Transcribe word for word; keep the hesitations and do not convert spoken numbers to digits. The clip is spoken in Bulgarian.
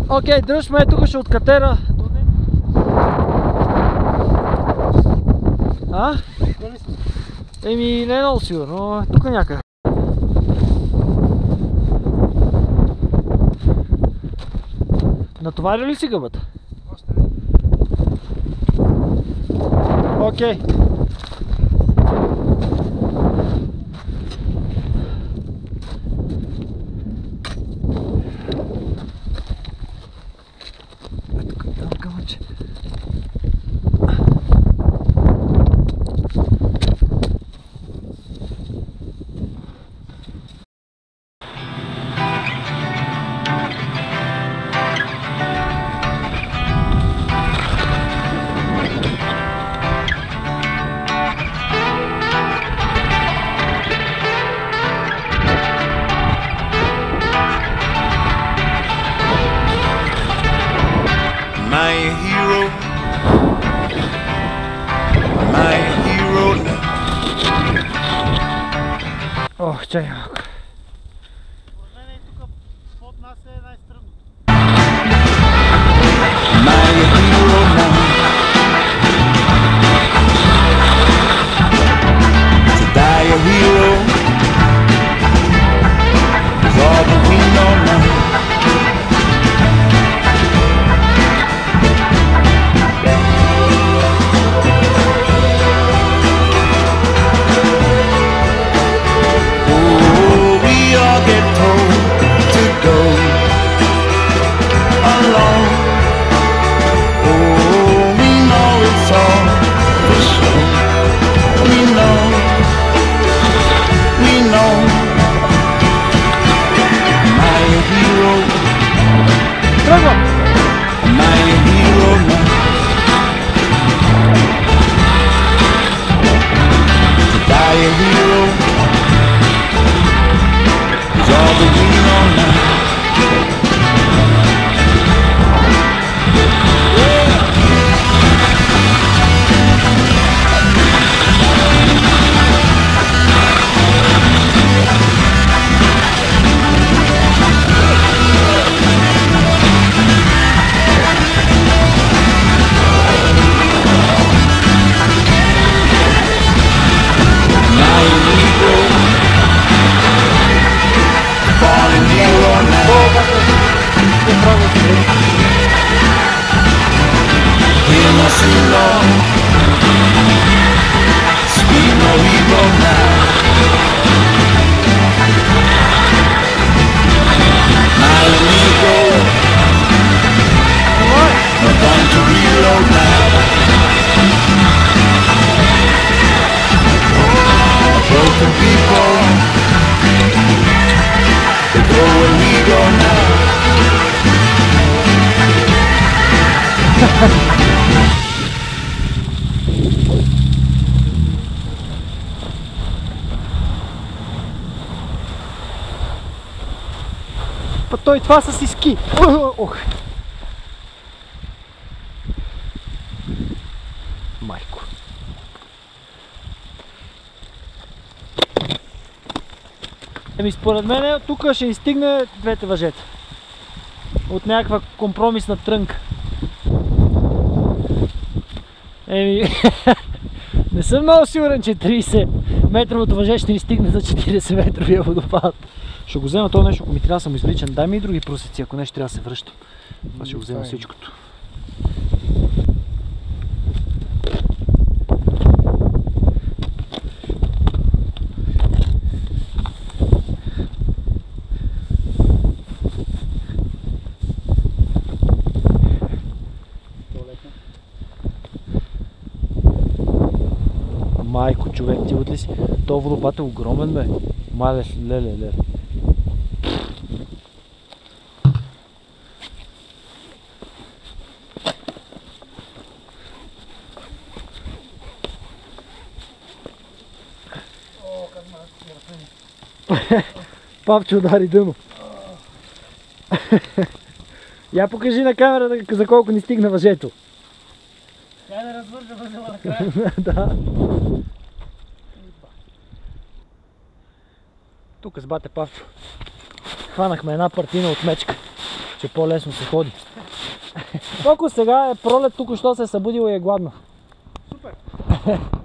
Окей, дръж ме, тук ще откатера. А? Еми, не е много сигурно, тук някъде. Натоваря ли си гъбата? Още не. Окей. Ох, чай малко. Според мен и тук под нас е най-стръмно. Па той това са си ски. Ох. Майко. Еми според мен тук ще ни стигне двете въжета. От някаква компромисна трънка. Еми, не съм много сигурен, че трийсет метровото въже ще ни стигне за четирийсет метровия водопад. Ще го взема това нещо, ако ми трябва самоизличен. Дай ми и други просеци, ако нещо трябва да се връщам. Това ще го взема всичкото. Майко, човек, ти от ли си? То водопад е огромен, бе. Мале, леле, леле. Папче удари дъно. Я покажи на камерата за колко ни стигна въжето. Тя да развържа възела накрая. Да. Тук с бате Павчо хванахме една партина от мечка. че по-лесно се ходи. Колко сега е пролет, тук що се е събудила и е гладна. Супер!